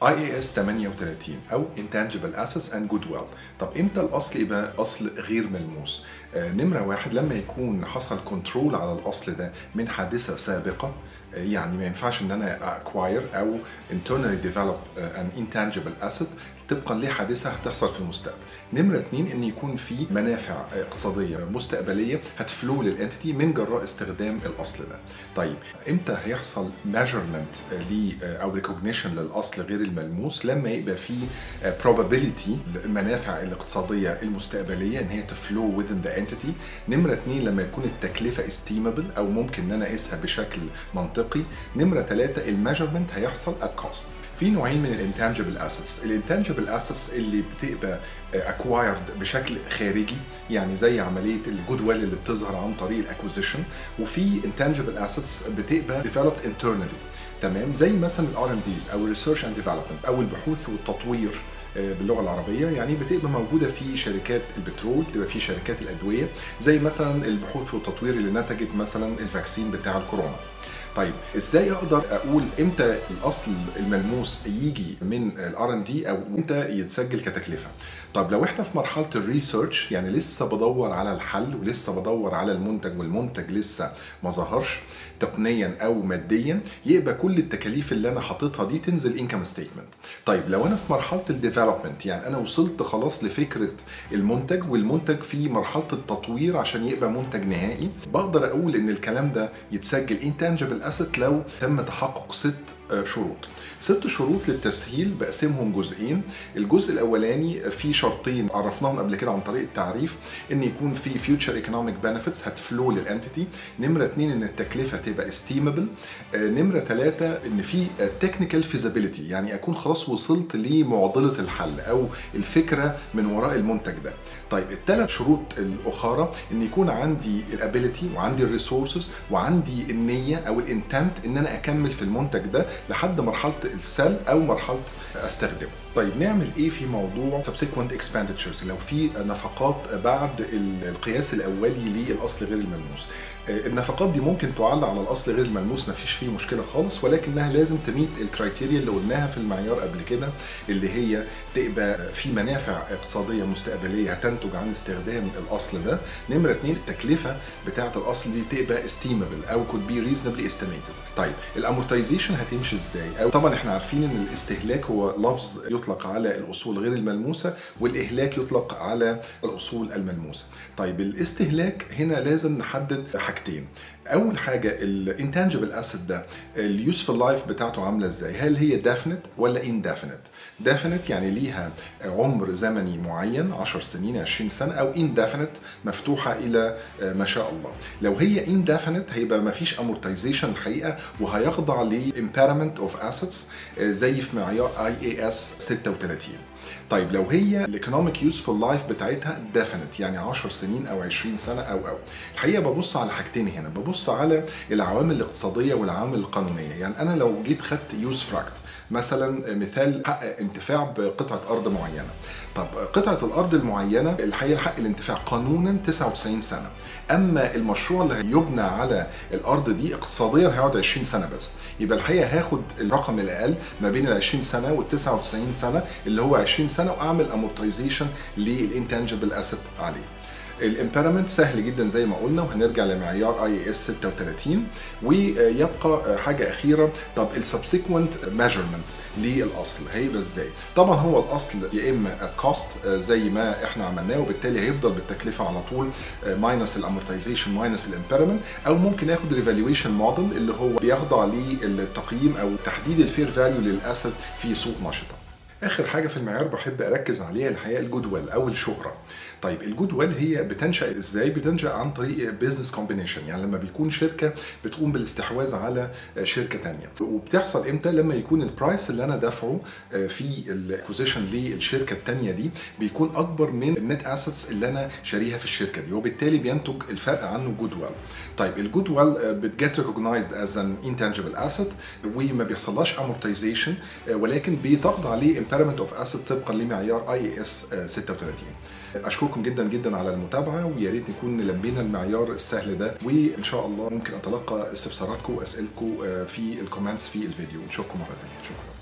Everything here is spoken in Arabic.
IAS 38 أو Intangible Assets and Goodwill. طب إمتى الأصل يبقى أصل غير ملموس؟ نمرة واحد، لما يكون حصل كنترول على الأصل ده من حادثة سابقة، يعني ما ينفعش ان انا acquire او internally develop an intangible asset طبقا لحادثه هتحصل في المستقبل. نمره اتنين، ان يكون في منافع اقتصاديه مستقبليه هتفلو للانتيتي من جراء استخدام الاصل ده. طيب امتى هيحصل measurement او recognition للاصل غير الملموس؟ لما يبقى في probability المنافع الاقتصاديه المستقبليه ان هي تفلو within the entity. نمره اتنين، لما يكون التكلفه estimable او ممكن ان انا اقيسها بشكل منطقي. نمرة 3، الميجرمنت هيحصل at cost. في نوعين من الانتانجبل اسيتس. الانتانجبل اسيتس اللي بتبقى acquired بشكل خارجي، يعني زي عمليه الجود ويل اللي بتظهر عن طريق الاكوزيشن، وفي انتانجبل اسيتس بتبقى developed internally. تمام، زي مثلا الار ام ديز او الريسيرش اند ديفلوبمنت او البحوث والتطوير باللغه العربيه، يعني بتبقى موجوده في شركات البترول، بتبقى في شركات الادويه، زي مثلا البحوث والتطوير اللي نتجت مثلا الفاكسين بتاع الكورونا. طيب ازاي اقدر اقول امتى الاصل الملموس يجي من الار ان دي او امتى يتسجل كتكلفه؟ طب لو احنا في مرحله الريسيرش، يعني لسه بدور على الحل ولسه بدور على المنتج والمنتج لسه ما ظهرش تقنيا او ماديا، يبقى كل التكاليف اللي انا حاططها دي تنزل انكم ستيتمنت. طيب لو انا في مرحله الديفلوبمنت، يعني انا وصلت خلاص لفكره المنتج والمنتج في مرحله التطوير عشان يبقى منتج نهائي، بقدر اقول ان الكلام ده يتسجل انتانجبل اسيت لو تم تحقق 6 شروط. 6 شروط للتسهيل بقسمهم جزئين. الجزء الاولاني فيه شرطين عرفناهم قبل كده عن طريق التعريف، ان يكون في فيوتشر ايكونوميك بنفيتس هتفلو للانتيتي. نمره 2، ان التكلفه تبقى استيمبل. نمره 3، ان في تكنيكال فيزابيليتي، يعني اكون خلاص وصلت لمعضله الحل او الفكره من وراء المنتج ده. طيب ال3 شروط الاخرى، ان يكون عندي الابيليتي وعندي الريسورسز وعندي النيه او الانتنت ان انا اكمل في المنتج ده لحد مرحله السل او مرحله استخدمه. طيب نعمل ايه في موضوع subsequent expenditures لو في نفقات بعد القياس الاولي للاصل غير الملموس؟ النفقات دي ممكن تعلق على الاصل غير الملموس، مفيش فيه مشكله خالص، ولكنها لازم تميت الكرايتيريا اللي قلناها في المعيار قبل كده، اللي هي تبقى في منافع اقتصاديه مستقبليه هتنتج عن استخدام الاصل ده. نمره 2، التكلفه بتاعه الاصل دي تبقى استيمبل او could be reasonably estimated. طيب الامورتايزيشن هتمشي ازاي؟ أو طبعا احنا عارفين ان الاستهلاك هو لفظ يطلق على الاصول غير الملموسه، والاهلاك يطلق على الاصول الملموسه. طيب الاستهلاك هنا لازم نحدد حاجتين. اول حاجه الانتانجبل اسيت ده اليوسفل لايف بتاعته عامله ازاي؟ هل هي ديفينيت ولا indefinite؟ ديفينيت يعني ليها عمر زمني معين 10 سنين 20 سنه، او indefinite مفتوحه الى ما شاء الله. لو هي indefinite هيبقى ما فيش amortization الحقيقه، وهيخضع ل impairment of assets زي في معيار IAS 36. طيب لو هي الايكونوميك يوسفول لايف بتاعتها ديفينيت، يعني 10 سنين او 20 سنه او الحقيقه ببص على حاجتين هنا، ببص على العوامل الاقتصاديه والعوامل القانونيه. يعني انا لو جيت خدت يوز فراكت مثلا، مثال حق انتفاع بقطعه ارض معينه. طب قطعه الارض المعينه الحقيقه حق الانتفاع قانونا 99 سنه، اما المشروع اللي هيبنى على الارض دي اقتصاديا هيقعد 20 سنه بس، يبقى الحقيقه هاخد الرقم الاقل ما بين ال 20 سنه وال 99 سنه اللي هو 20 سنه، واعمل امورتايزيشن للانتانجبل اسيت عليه. الامبيرمنت سهل جدا زي ما قلنا، وهنرجع لمعيار IAS 36. ويبقى حاجه اخيره، طب السبسيكوينت ميجرمنت للاصل هيبقى ازاي؟ طبعا هو الاصل يا اما ات كوست زي ما احنا عملناه، وبالتالي هيفضل بالتكلفه على طول ماينس الامورتايزيشن ماينس الامبيرمنت، او ممكن اخد ريفالويشن موديل اللي هو بيخضع للتقييم او تحديد الفير فاليو للاسيت في سوق نشطه. اخر حاجه في المعيار بحب اركز عليها الحقيقه الجود ويل او الشهره. طيب الجود ويل هي بتنشا ازاي؟ بتنشا عن طريق بيزنس كومبينيشن، يعني لما بيكون شركه بتقوم بالاستحواذ على شركه ثانيه. وبتحصل امتى؟ لما يكون البرايس اللي انا دافعه في الاكوزيشن للشركه الثانيه دي بيكون اكبر من النت اسيتس اللي انا شاريها في الشركه دي، وبالتالي بينتج الفرق عنه جود ويل. طيب الجود ويل بتجت ريكوجنايزد از ان انتانجبل اسيت، وما بيحصلهاش امورتايزيشن، ولكن بتخضع ل impairment of asset طبقا لمعيار IAS 36. اشكركم جدا جدا على المتابعه، ويا ريت نكون لبينا المعيار السهل ده، وان شاء الله ممكن اتلقى استفساراتكم واسئلتكم في الكومنتس في الفيديو. نشوفكم مره ثانيه، شكرا.